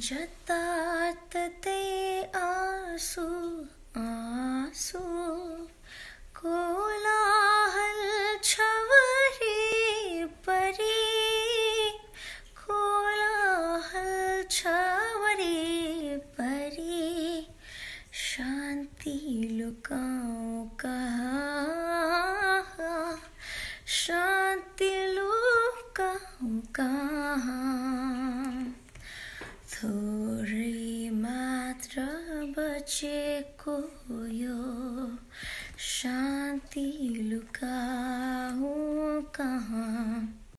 जताततै आँसु आँसु कोलाहल छ वरिपरि कोलाहल छ वरिपरि शान्ति लुकाऊ कहाँ शान्ति लुकाऊ कहाँ थोरै मात्र बचेको यो शान्ति लुकाऊ कहाँ